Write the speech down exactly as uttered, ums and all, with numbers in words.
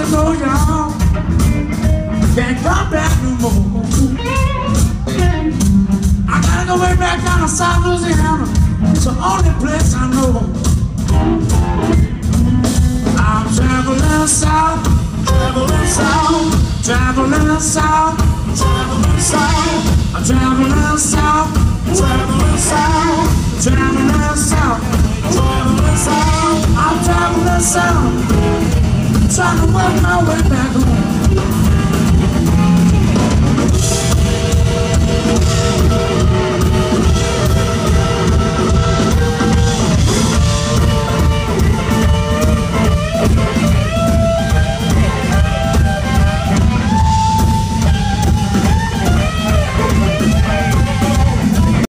know y'all can't come back no more. I gotta go way back down to South Louisiana. It's the only place I know. I'm traveling south, traveling south, traveling south, traveling south. I'm traveling south, traveling south, traveling south, traveling south. I'm traveling south, trying to work my way back home.